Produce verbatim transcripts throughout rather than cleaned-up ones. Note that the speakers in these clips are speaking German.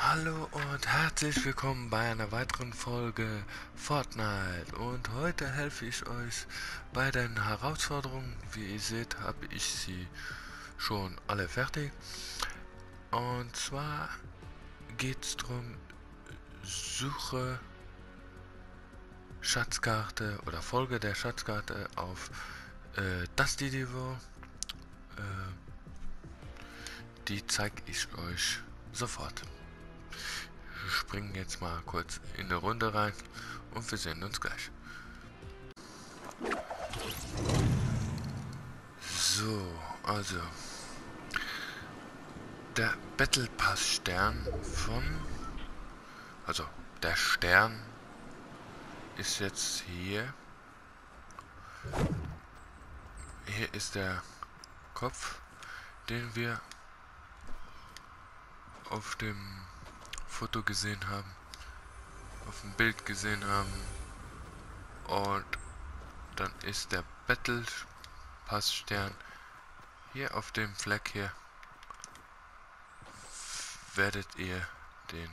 Hallo und herzlich willkommen bei einer weiteren Folge Fortnite, und heute helfe ich euch bei den Herausforderungen. Wie ihr seht, habe ich sie schon alle fertig, und zwar geht es darum: Suche Schatzkarte oder Folge der Schatzkarte auf äh, Dusty Niveau. Äh, die zeige ich euch sofort. Wir springen jetzt mal kurz in eine Runde rein und wir sehen uns gleich. So, also der Battle Pass Stern von, also der Stern ist jetzt hier. Hier ist der Kopf, den wir auf dem Foto gesehen haben, auf dem Bild gesehen haben, und dann ist der Battle Pass Stern hier auf dem Fleck hier. Werdet ihr den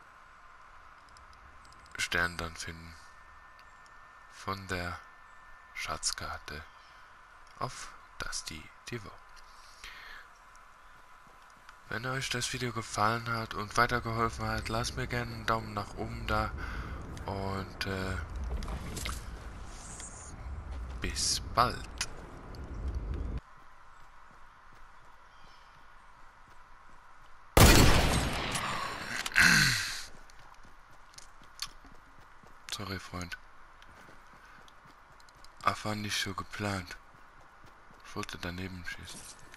Stern dann finden von der Schatzkarte auf Dusty Niveau. Wenn euch das Video gefallen hat und weitergeholfen hat, lasst mir gerne einen Daumen nach oben da, und äh, bis bald. Sorry, Freund. Ach, war nicht so geplant. Ich wollte daneben schießen.